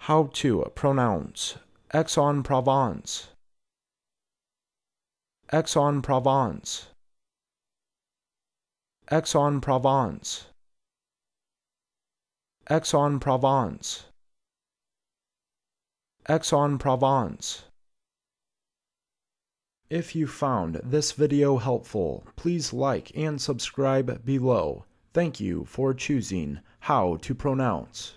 How to pronounce Aix-en-Provence. Aix-en-Provence. Aix-en-Provence. Aix-en-Provence. Aix-en-Provence. If you found this video helpful, please like and subscribe below. Thank you for choosing How to Pronounce.